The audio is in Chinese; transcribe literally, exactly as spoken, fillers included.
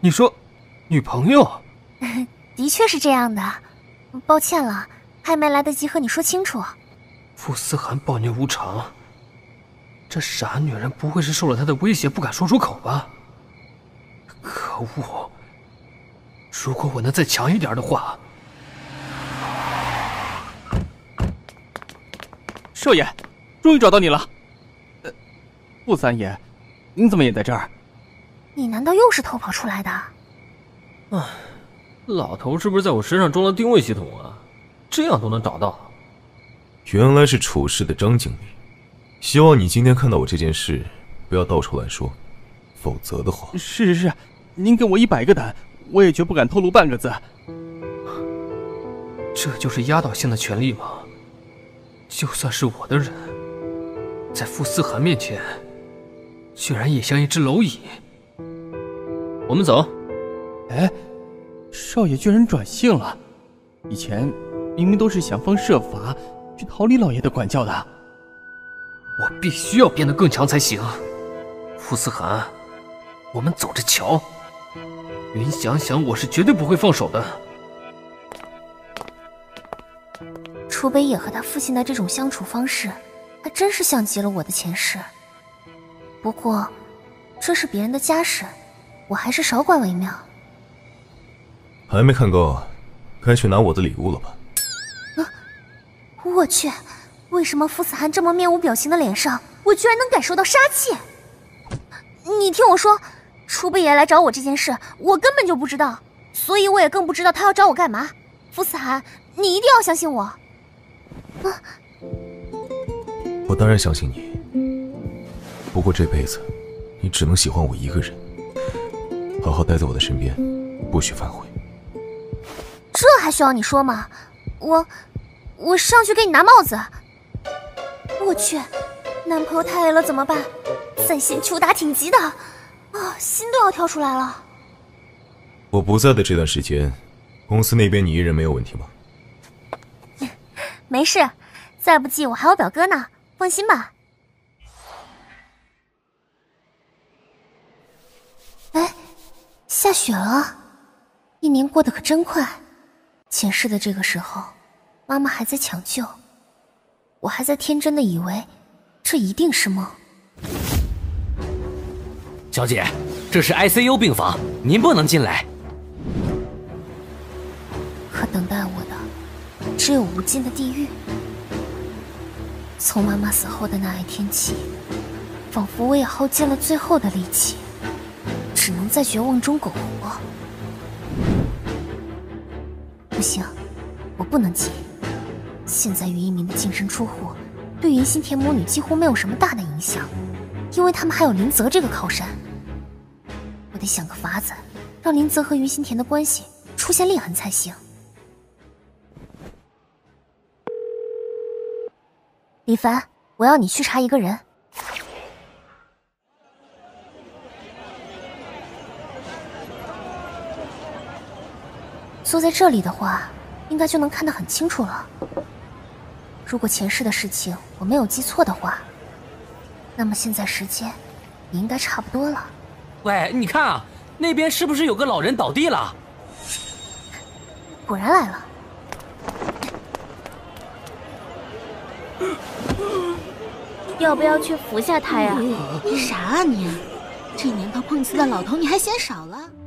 你说，女朋友？ 的确是这样的，抱歉了，还没来得及和你说清楚。 傅思涵暴虐无常，这傻女人不会是受了他的威胁不敢说出口吧？可恶！如果我能再强一点的话…… 少爷，终于找到你了。呃，傅三爷，您怎么也在这儿？ 你难道又是偷跑出来的？ 唉，老头是不是在我身上装了定位系统啊？这样都能找到？ 原来是处事的张经理，希望你今天看到我这件事，不要到处乱说，否则的话…… 是是是，您给我一百个胆，我也绝不敢透露半个字。 这就是压倒性的权力吗？就算是我的人，在傅思涵面前，居然也像一只蝼蚁。我们走。 哎，少爷居然转性了，以前明明都是想方设法去逃离老爷的管教的。 我必须要变得更强才行。傅思涵，我们走着瞧。云想想，我是绝对不会放手的。 楚北野和他父亲的这种相处方式，还真是像极了我的前世。不过，这是别人的家事，我还是少管为妙。 还没看够，该去拿我的礼物了吧？ 啊！我去，为什么傅思涵这么面无表情的脸上，我居然能感受到杀气？你听我说，楚北野来找我这件事，我根本就不知道，所以我也更不知道他要找我干嘛。傅思涵，你一定要相信我。啊！ 我当然相信你，不过这辈子你只能喜欢我一个人，好好待在我的身边，不许反悔。 这还需要你说吗？我我上去给你拿帽子。我去，男朋友太累了怎么办？三线球打挺急的啊，心都要跳出来了。 我不在的这段时间，公司那边你一人没有问题吗？ 没事，再不济我还有表哥呢，放心吧。哎，下雪了，一年过得可真快。前世的这个时候，妈妈还在抢救，我还在天真的以为这一定是梦。 小姐，这是 I C U 病房，您不能进来。 可等待我的只有无尽的地狱。从妈妈死后的那一天起，仿佛我也耗尽了最后的力气，只能在绝望中苟活。不行，我不能急。现在于一鸣的净身出户，对云心田母女几乎没有什么大的影响，因为他们还有林泽这个靠山。我得想个法子，让林泽和云心田的关系出现裂痕才行。李凡，我要你去查一个人。坐在这里的话，应该就能看得很清楚了。如果前世的事情我没有记错的话，那么现在时间也应该差不多了。 喂，你看啊，那边是不是有个老人倒地了？ 果然来了。 要不要去扶下他呀？啥啊你？这年头碰瓷的老头你还嫌少了？